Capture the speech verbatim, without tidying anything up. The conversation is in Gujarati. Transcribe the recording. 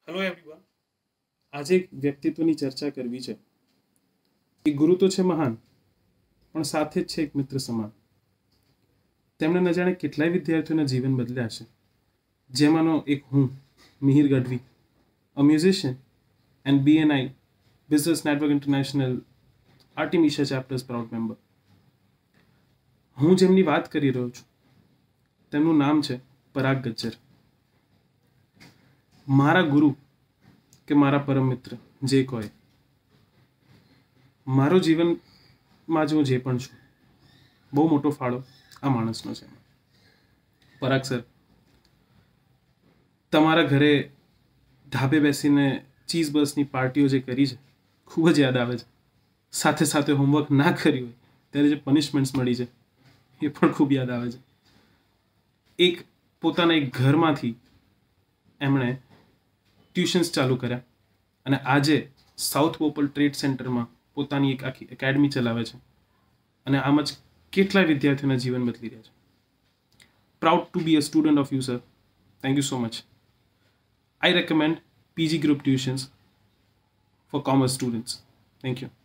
Hello everyone. આજે એક વ્યક્તિત્વની ચર્ચા કરવી છે. એ ગુરુ તો છે મહાન, પણ સાથે જ છે એક મિત્ર સમાન. તેમણે ન જાણે કેટલાય વિદ્યાર્થીઓના જીવન બદલ્યા છે, જેમાંનો એક હું, Mihir Gadhvi, a musician and B N I business network international Artemisia chapter's proud member. હું જેમની વાત કરી રહ્યો છું તેમનું નામ છે પરાગ ગજ્જર. મારા ગુરુ કે મારા પરમ મિત્ર જે કહે, મારો જીવનમાં જો જે પણ છું, બહુ મોટો ફાળો આ માણસનો છે. પરાગ સર, તમારા ઘરે ધાબે બેસીને ચીઝ બસની પાર્ટીઓ જે કરી છે, ખૂબ જ યાદ આવે છે. સાથે સાથે હોમવર્ક ના કર્યું હોય ત્યારે જે પનિશમેન્ટ્સ મળી છે એ પણ ખૂબ યાદ આવે છે. એક પોતાના એક ઘરમાંથી એમણે ટ્યુશન્સ ચાલુ કર્યા અને આજે સાઉથ પોપલ ટ્રેડ સેન્ટરમાં પોતાની એક આખી એકેડમી ચલાવે છે અને આમ જ કેટલાય વિદ્યાર્થીઓના જીવન બદલી રહ્યા છે. Proud to be a student of you sir. Thank you so much. I recommend P G Group Tuitions for commerce students. Thank you.